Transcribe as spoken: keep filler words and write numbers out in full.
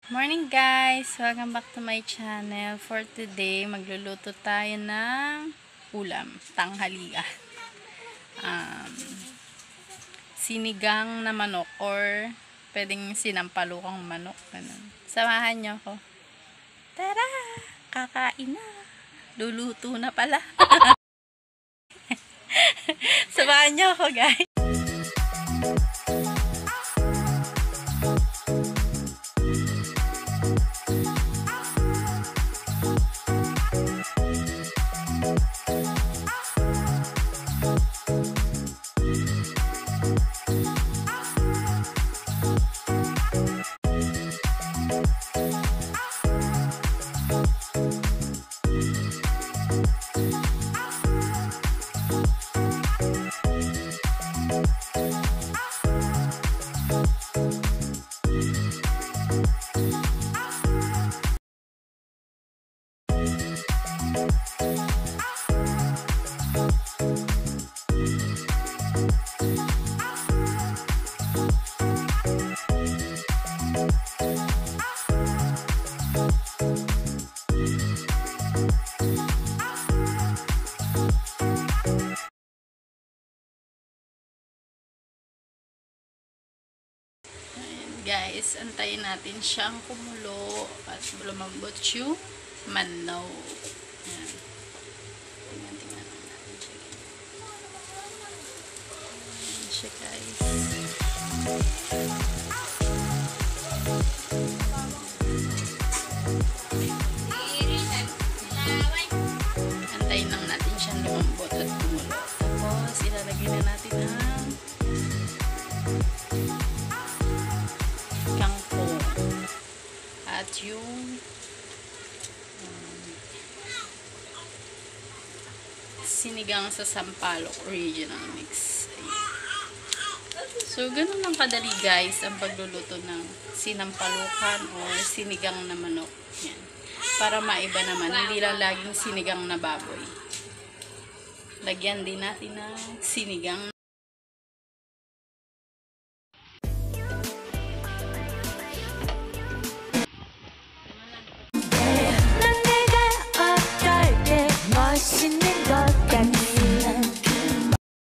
Morning guys! Welcome back to my channel. For today, magluluto tayo ng ulam, tanghalian. Um, sinigang na manok or pwedeng sinampalukang manok. Ganun. Samahan nyo ako. Tara! Kakain na! Luluto na pala. Samahan nyo ako guys. Guys, antayin natin siyang kumulo at lumambot yung manok. Ayan. Tingnan, tingnan natin siya. Ayan siya guys. Antayin lang natin siyang lumambot at kumulo. Tapos, ilalagay na natin ang kangkong at yung um, sinigang sa sampalok original mix. Ayan. So ganun lang kadali guys ang pagluluto ng sinampalukan o sinigang na manok. Yan. Para maiba naman, hindi lang laging sinigang na baboy. Lagyan din natin ng sinigang